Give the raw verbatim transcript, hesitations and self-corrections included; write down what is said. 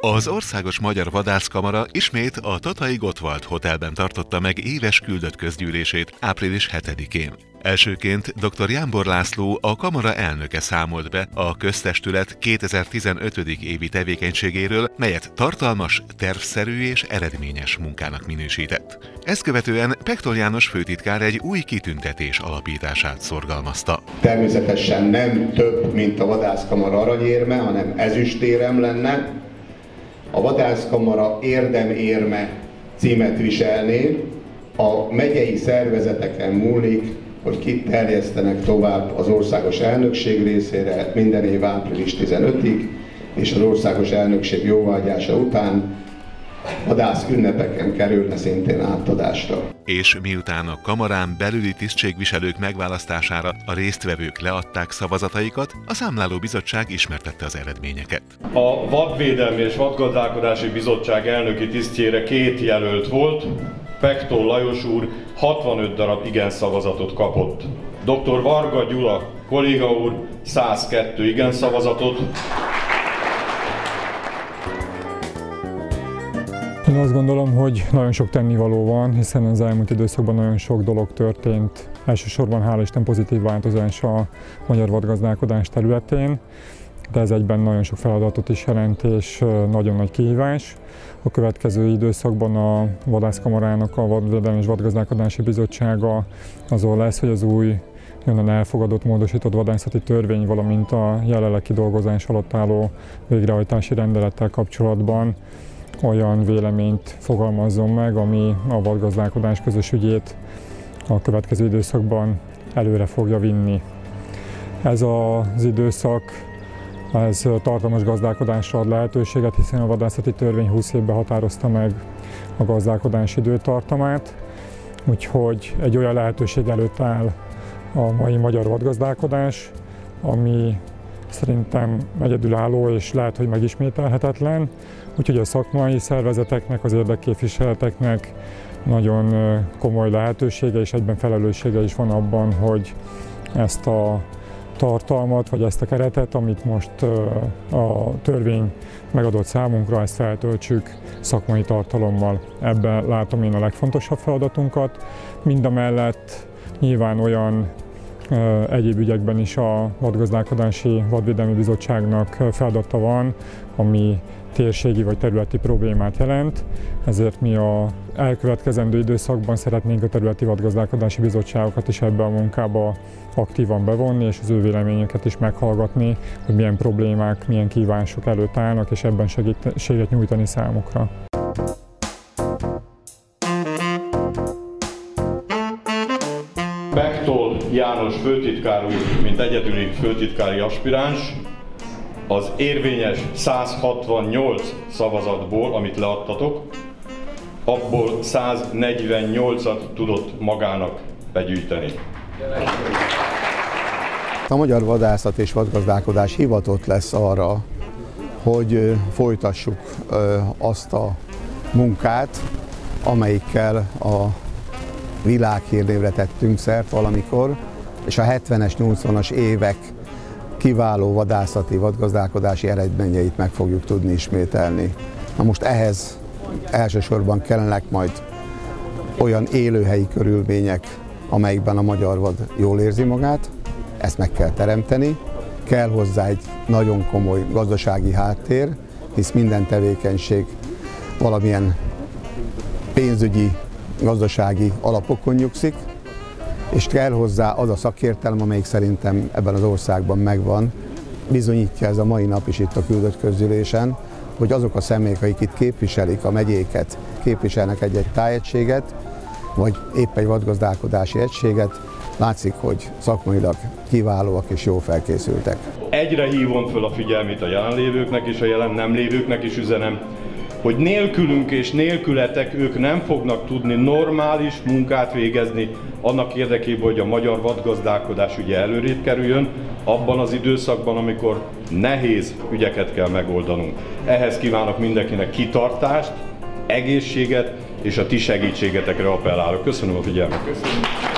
Az Országos Magyar Vadászkamara ismét a Tatai Gottwald Hotelben tartotta meg éves küldött közgyűlését április hetedikén. Elsőként dr. Jámbor László, a kamara elnöke számolt be a köztestület kétezer-tizenötödik évi tevékenységéről, melyet tartalmas, tervszerű és eredményes munkának minősített. Ezt követően Pechtold János főtitkár egy új kitüntetés alapítását szorgalmazta. Természetesen nem több, mint a Vadászkamara aranyérme, hanem ezüstérem lenne. A Vadászkamara érdemérme címet viselné, a megyei szervezeteken múlik, hogy kit terjesztenek tovább az országos elnökség részére minden év április tizenötödikéig, és az országos elnökség jóváhagyása után vadász ünnepeken kerülne szintén átadásra. És miután a kamarán belüli tisztségviselők megválasztására a résztvevők leadták szavazataikat, a Számlálóbizottság ismertette az eredményeket. A Vadvédelmi és Vadgazdálkodási Bizottság elnöki tisztjére két jelölt volt. Pechtold Lajos úr hatvanöt darab igen szavazatot kapott. doktor Varga Gyula kolléga úr százkettő igen szavazatot. Én azt gondolom, hogy nagyon sok tennivaló van, hiszen az elmúlt időszakban nagyon sok dolog történt. Elsősorban hála Isten pozitív változás a magyar vadgazdálkodás területén, de ez egyben nagyon sok feladatot is jelent és nagyon nagy kihívás. A következő időszakban a Vadászkamarának a Vadvédelmi és Vadgazdálkodási Bizottsága azon lesz, hogy az új jönnan elfogadott módosított vadászati törvény, valamint a jelenleg kidolgozás alatt álló végrehajtási rendelettel kapcsolatban olyan véleményt fogalmazzon meg, ami a vadgazdálkodás közös ügyét a következő időszakban előre fogja vinni. Ez az időszak ez tartalmas gazdálkodásra ad lehetőséget, hiszen a vadászati törvény húsz évben határozta meg a gazdálkodás időtartamát, úgyhogy egy olyan lehetőség előtt áll a mai magyar vadgazdálkodás, ami szerintem egyedülálló és lehet, hogy megismételhetetlen, úgyhogy a szakmai szervezeteknek, az érdekképviseleteknek nagyon komoly lehetősége és egyben felelőssége is van abban, hogy ezt a tartalmat, vagy ezt a keretet, amit most a törvény megadott számunkra, ezt feltöltsük szakmai tartalommal. Ebben látom én a legfontosabb feladatunkat. Mindamellett nyilván olyan egyéb ügyekben is a Vadgazdálkodási Vadvédelmi Bizottságnak feladata van, ami térségi vagy területi problémát jelent, ezért mi a elkövetkezendő időszakban szeretnénk a területi vadgazdálkodási bizottságokat is ebbe a munkába aktívan bevonni, és az ő véleményeket is meghallgatni, hogy milyen problémák, milyen kívások előtt állnak, és ebben segítséget nyújtani számukra. Pechtold János főtitkár úr, mint egyedüli főtitkári aspiráns, az érvényes száz hatvannyolc szavazatból, amit leadtatok, abból száznegyvennyolcat tudott magának begyűjteni. A Magyar Vadászat és Vadgazdálkodás hivatott lesz arra, hogy folytassuk azt a munkát, amelyikkel a világhírnévre tettünk szert valamikor, és a hetvenes, nyolcvanas évek kiváló vadászati, vadgazdálkodási eredményeit meg fogjuk tudni ismételni. Na most ehhez elsősorban kellenek majd olyan élőhelyi körülmények, amelyikben a magyar vad jól érzi magát, ezt meg kell teremteni. Kell hozzá egy nagyon komoly gazdasági háttér, hisz minden tevékenység valamilyen pénzügyi, gazdasági alapokon nyugszik, és kell hozzá az a szakértelem, amelyik szerintem ebben az országban megvan. Bizonyítja ez a mai nap is itt a küldött közgyűlésen, hogy azok a személyek, akik itt képviselik a megyéket, képviselnek egy-egy tájegységet, vagy épp egy vadgazdálkodási egységet, látszik, hogy szakmailag kiválóak és jól felkészültek. Egyre hívom föl a figyelmét a jelenlévőknek és a jelen nem lévőknek is üzenem, hogy nélkülünk és nélkületek ők nem fognak tudni normális munkát végezni annak érdekében, hogy a magyar vadgazdálkodás ügye előrébb kerüljön, abban az időszakban, amikor nehéz ügyeket kell megoldanunk. Ehhez kívánok mindenkinek kitartást, egészséget, és a ti segítségetekre appellálok. Köszönöm a figyelmet! Köszönöm.